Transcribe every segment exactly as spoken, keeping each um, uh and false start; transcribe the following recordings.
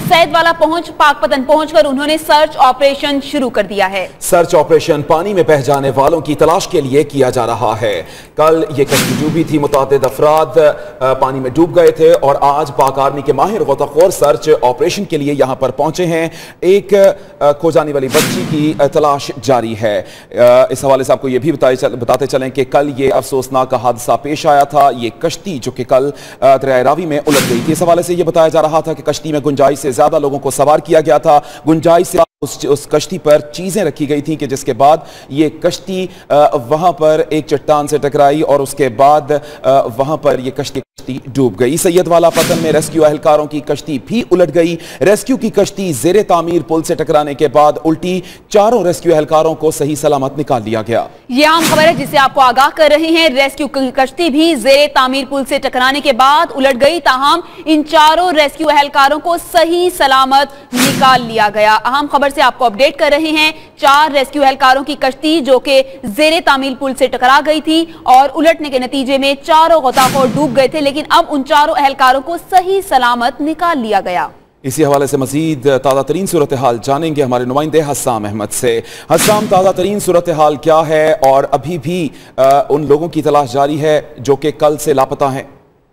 सैद वाला पहुंच पाकपतन पहुंचकर उन्होंने सर्च ऑपरेशन शुरू कर दिया है। सर्च ऑपरेशन पानी में बह जाने वालों की तलाश के लिए किया जा रहा है। कल ये कश्ती डूबी थी, मुतादिद अफराद पानी में डूब गए थे और आज पाक आर्मी के माहिर गोताखोर सर्च ऑपरेशन के लिए यहां पर पहुंचे हैं। एक खो जाने वाली बच्ची की तलाश जारी है। इस हवाले से आपको यह भी बताते चलें कि कल ये अफसोसनाक हादसा पेश आया था। ये कश्ती जो कि कल दरिया रावी में उलट गई थी, इस हवाले से यह बताया जा रहा था कि कश्ती में गुंजाइश से ज्यादा लोगों को सवार किया गया था। गुंजाइश से उस, उस कश्ती पर चीजें रखी गई थी कि जिसके बाद ये कश्ती वहां पर एक चट्टान से टकराई और उसके बाद वहां पर ये कश्ती डूब गई। सैयद वाला पतन में रेस्क्यू एहलकारों की कश्ती भी उलट गई। रेस्क्यू की कश्ती जेरे तामीर पुल से टकराने के बाद उल्टी, चारों रेस्क्यू एहलकारों को सही सलामत निकाल लिया गया। यह आम खबर है जिसे आपको आगाह कर रहे हैं। रेस्क्यू की कश्ती भी जेरे तामीर पुल से टकराने के बाद उलट गई, ताहम इन चारों रेस्क्यू एहलकारों को सही सलामत निकाल लिया गया। अहम खबर से आपको अपडेट कर रहे हैं। चार रेस्क्यू एहलकारों की कश्ती जो कि जेरे तामीर पुल से टकरा गई थी और उलटने के नतीजे में चारों गोताखोर डूब गए थे, लेकिन अब उन चारों एहलकारों को सही सलामत निकाल लिया गया। इसी हवाले से मजीद ताज़ा तरीन सूरत हाल जानेंगे हमारे नुमाइंदे हस्साम अहमद से। हस्साम, ताज़ा तरीन सूरत हाल क्या है और अभी भी आ, उन लोगों की तलाश जारी है जो कि कल से लापता हैं?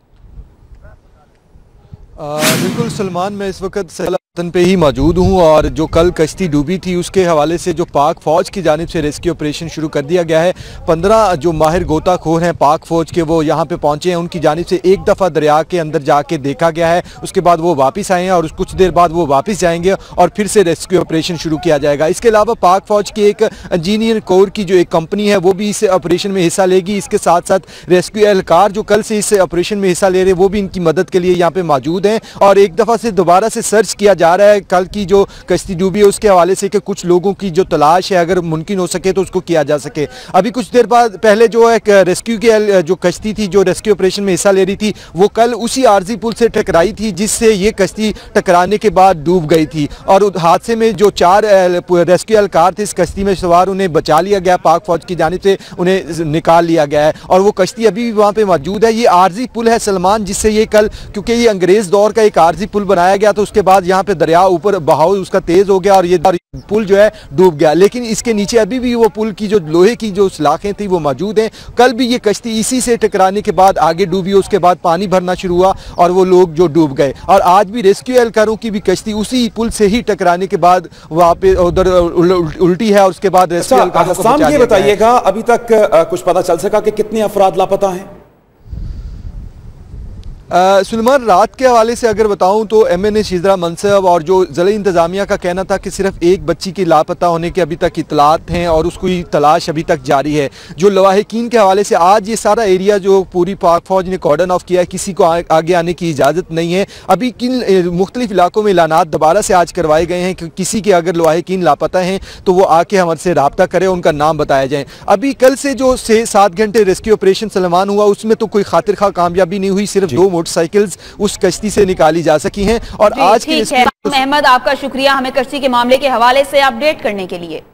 बिल्कुल सलमान, मैं इस वक्त तन पे ही मौजूद हूँ और जो कल कश्ती डूबी थी उसके हवाले से जो पाक फ़ौज की जानिब से रेस्क्यू ऑपरेशन शुरू कर दिया गया है। पंद्रह जो माहिर गोताखोर हैं पाक फ़ौज के, वो यहाँ पे पहुँचे हैं। उनकी जानिब से एक दफ़ा दरिया के अंदर जाके देखा गया है, उसके बाद वो वापस आए हैं और कुछ देर बाद वो वापस जाएंगे और फिर से रेस्क्यू ऑपरेशन शुरू किया जाएगा। इसके अलावा पाक फ़ौज की एक इंजीनियर कोर की जो एक कंपनी है वो भी इस ऑपरेशन में हिस्सा लेगी। इसके साथ साथ रेस्क्यू एहलकार जो कल से इस ऑपरेशन में हिस्सा ले रहे हैं वो भी इनकी मदद के लिए यहाँ पे मौजूद हैं और एक दफ़ा से दोबारा से सर्च किया जा रहा है कल की जो कश्ती डूबी है उसके हवाले से कि कुछ लोगों की जो तलाश है अगर मुमकिन हो सके तो उसको किया जा सके। अभी कुछ देर बाद पहले जो एक रेस्क्यू की जो कश्ती थी जो रेस्क्यू ऑपरेशन में हिस्सा ले रही थी वो कल उसी आरजी पुल से टकराई थी जिससे ये कश्ती टकराने के बाद डूब गई थी और हादसे में जो चार रेस्क्यू एहलकार थे इस कश्ती में सवार उन्हें बचा लिया गया, पाक फौज की जानिब से उन्हें निकाल लिया गया है और वो कश्ती अभी भी वहाँ पे मौजूद है। ये आरजी पुल है सलमान, जिससे ये कल, क्योंकि ये अंग्रेज दौर का एक आरजी पुल बनाया गया तो उसके बाद यहाँ पे दरिया ऊपर बहाव उसका तेज हो गया और ये पुल जो है डूब गया, लेकिन इसके नीचे अभी भी वो पुल की जो लोहे की जो सलाखें थी वो मौजूद हैं। कल भी ये कश्ती इसी से टकराने के बाद आगे डूबी, उसके बाद पानी भरना शुरू हुआ और वो लोग जो डूब गए और आज भी रेस्क्यू एहलकारों की भी कश्ती उसी पुल से ही टकराने के बाद वहाँ पे उधर उल्टी है और उसके बाद रेस्क्यू एहलकारों को बचा लिया गया। ये बताइएगा अभी तक कुछ पता चल सका कि कितने अफराद लापता हैं? सुलेमान, रात के हवाले से अगर बताऊं तो एम एन ए शिजरा मनसब और जो ज़िला इंतज़ामिया का कहना था कि सिर्फ एक बच्ची की लापता होने के अभी तक इतलात हैं और उसकी तलाश अभी तक जारी है। जो लवाहिकीन के हवाले से आज ये सारा एरिया जो पूरी पाक फौज ने कॉर्डन ऑफ किया है, किसी को आ, आगे आने की इजाज़त नहीं है। अभी किन मुख्तलिफ इलाकों में ऐलानात दोबारा से आज करवाए गए हैं कि किसी के अगर लवाहिकीन लापता हैं तो वो आके हमसे रब्ता करें, उनका नाम बताया जाए। अभी कल से जो से सात घंटे रेस्क्यू ऑपरेशन सलमान हुआ उसमें तो कोई खातिर खा कामयाबी नहीं हुई, सिर्फ दो मोटरसाइकिल्स उस कश्ती से निकाली जा सकी हैं और आज की अहमद आपका शुक्रिया हमें कश्ती के मामले के हवाले से अपडेट करने के लिए।